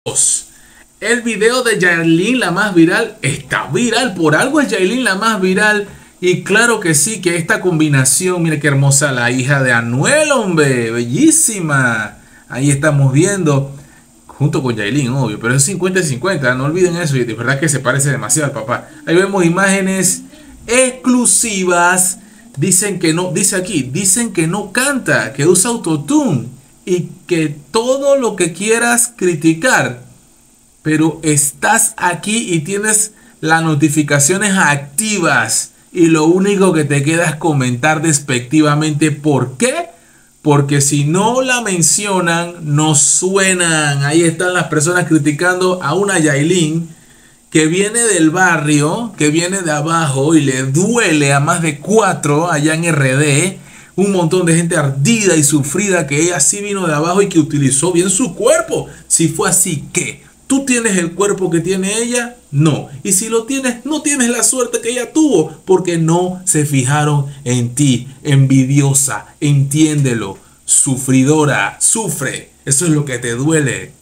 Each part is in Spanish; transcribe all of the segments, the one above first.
El video de Yailin, la más viral, está viral. Por algo es Yailin la más viral. Y claro que sí, que esta combinación, mire qué hermosa la hija de Anuel, hombre, bellísima. Ahí estamos viendo, junto con Yailin, obvio, pero es 50 y 50, no olviden eso. Y de verdad que se parece demasiado al papá. Ahí vemos imágenes exclusivas. Dicen que no, dice aquí, dicen que no canta, que usa autotune y que todo lo que quieras criticar, pero estás aquí y tienes las notificaciones activas y lo único que te queda es comentar despectivamente. ¿Por qué? Porque si no la mencionan, no suenan. Ahí están las personas criticando a una Yailin que viene del barrio, que viene de abajo y le duele a más de 4 allá en RD. Un montón de gente ardida y sufrida, que ella sí vino de abajo y que utilizó bien su cuerpo. Si fue así, ¿qué? ¿Tú tienes el cuerpo que tiene ella? No. Y si lo tienes, no tienes la suerte que ella tuvo, porque no se fijaron en ti. Envidiosa, entiéndelo. Sufridora, sufre. Eso es lo que te duele.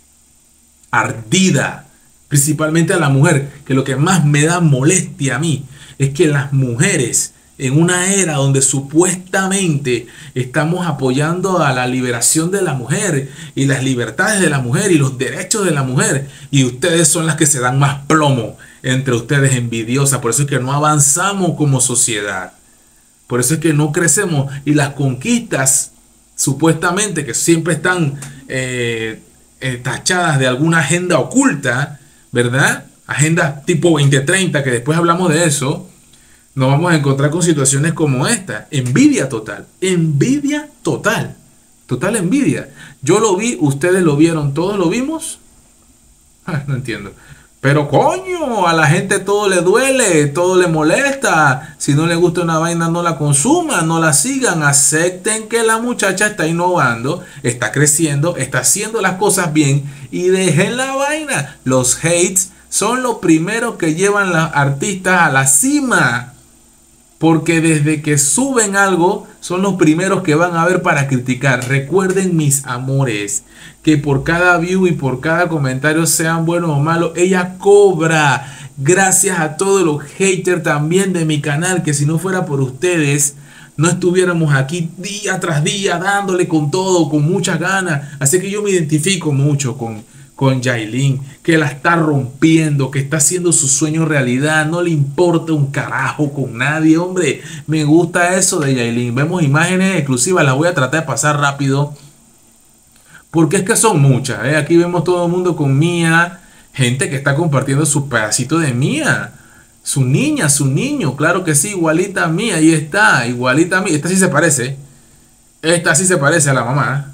Ardida. Principalmente a la mujer, que lo que más me da molestia a mí es que las mujeres, en una era donde supuestamente estamos apoyando a la liberación de la mujer y las libertades de la mujer y los derechos de la mujer, y ustedes son las que se dan más plomo entre ustedes, envidiosas. Por eso es que no avanzamos como sociedad, por eso es que no crecemos, y las conquistas supuestamente que siempre están tachadas de alguna agenda oculta, ¿verdad? Agenda tipo 2030, que después hablamos de eso. Nos vamos a encontrar con situaciones como esta. Envidia total. Envidia total. Total envidia. Yo lo vi, ustedes lo vieron, todos lo vimos. No entiendo. Pero coño, a la gente todo le duele, todo le molesta. Si no le gusta una vaina, no la consuman, no la sigan. Acepten que la muchacha está innovando, está creciendo, está haciendo las cosas bien y dejen la vaina. Los hates son los primeros que llevan a los artistas a la cima. Porque desde que suben algo, son los primeros que van a ver para criticar. Recuerden, mis amores, que por cada view y por cada comentario, sean buenos o malos, ella cobra. Gracias a todos los haters también de mi canal, que si no fuera por ustedes, no estuviéramos aquí día tras día dándole con todo, con muchas ganas. Así que yo me identifico mucho con Yailin, que la está rompiendo, que está haciendo su sueño realidad. No le importa un carajo con nadie, hombre. Me gusta eso de Yailin. Vemos imágenes exclusivas, las voy a tratar de pasar rápido, porque es que son muchas, ¿eh? Aquí vemos todo el mundo con Mía, gente que está compartiendo su pedacito de Mía, su niña, su niño, claro que sí, igualita a Mía, ahí está, igualita a Mía. Esta sí se parece, esta sí se parece a la mamá.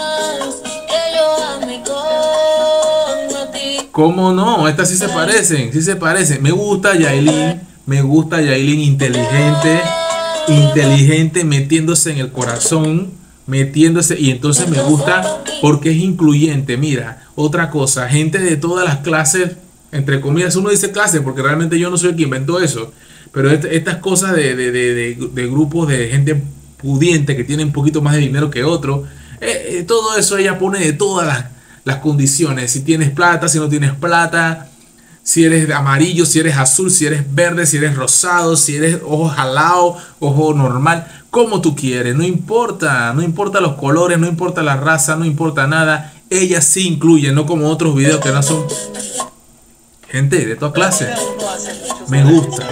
¿Cómo no? Estas sí se parecen, sí se parecen. Me gusta Yailin inteligente, inteligente, metiéndose en el corazón, metiéndose, y entonces me gusta porque es incluyente. Mira, otra cosa, gente de todas las clases, entre comillas, uno dice clase porque realmente yo no soy el que inventó eso, pero estas cosas de grupos de gente pudiente que tienen un poquito más de dinero que otro, todo eso ella pone de todas las condiciones. Si tienes plata, si no tienes plata, si eres amarillo, si eres azul, si eres verde, si eres rosado, si eres ojo jalado, ojo normal, como tú quieres, no importa, no importa los colores, no importa la raza, no importa nada. Ella sí incluye, no como otros videos que no son gente de toda clase. Me gusta,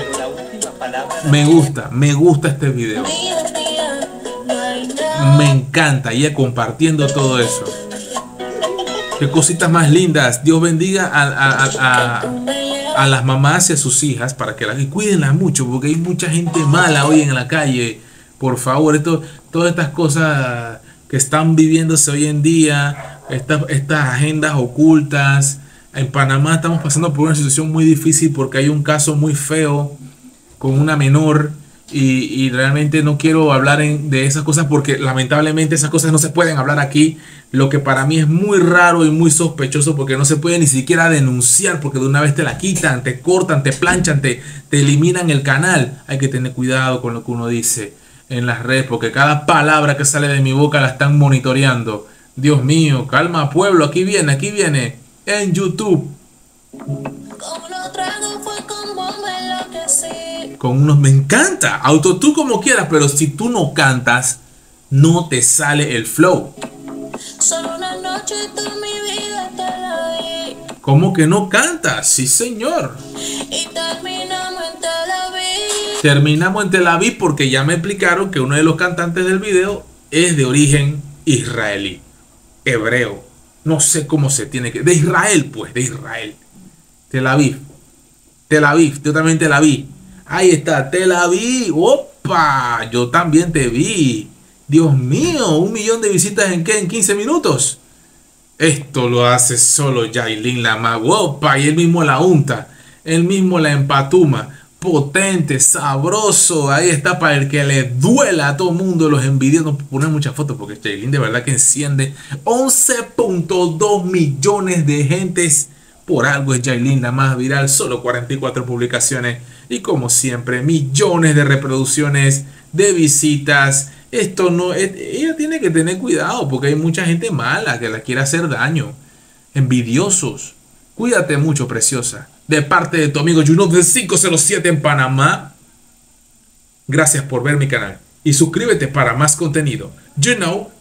me gusta este video, me encanta, y compartiendo todo eso. Qué cositas más lindas. Dios bendiga a las mamás y a sus hijas, para que las cuídenlas mucho, porque hay mucha gente mala hoy en la calle. Por favor, todas estas cosas que están viviéndose hoy en día, estas agendas ocultas. En Panamá estamos pasando por una situación muy difícil porque hay un caso muy feo con una menor. Y realmente no quiero hablar de esas cosas porque lamentablemente esas cosas no se pueden hablar aquí. Lo que para mí es muy raro y muy sospechoso, porque no se puede ni siquiera denunciar, porque de una vez te la quitan, te cortan, te planchan, te eliminan el canal. Hay que tener cuidado con lo que uno dice en las redes, porque cada palabra que sale de mi boca la están monitoreando. Dios mío, calma pueblo, aquí viene, aquí viene. en YouTube. Con unos me encanta. Autotune como quieras, pero si tú no cantas, no te sale el flow. Solo una noche toda mi vida te la di. ¿Cómo que no cantas? Sí, señor. Y terminamos en Tel Aviv. Terminamos en Tel Aviv porque ya me explicaron que uno de los cantantes del video es de origen israelí, hebreo. No sé cómo se tiene que... De Israel, pues, de Israel. Tel Aviv. Tel Aviv, yo también te la vi. Ahí está, Tel Aviv. ¡Opa! Yo también te vi. Dios mío, 1 millón de visitas ¿en qué? ¿En 15 minutos? Esto lo hace solo Yailin la más. ¡Opa! Y él mismo la unta. Él mismo la empatuma. Potente, sabroso. Ahí está para el que le duela a todo el mundo. Los envidios. No ponen muchas fotos porque Yailin de verdad que enciende 11.2 millones de gentes. Por algo es Yailin la más viral. Solo 44 publicaciones. Y como siempre, millones de reproducciones, de visitas. Esto no, ella tiene que tener cuidado porque hay mucha gente mala que la quiere hacer daño. Envidiosos. Cuídate mucho, preciosa. De parte de tu amigo Juno del 507 en Panamá. Gracias por ver mi canal. Y suscríbete para más contenido. You know.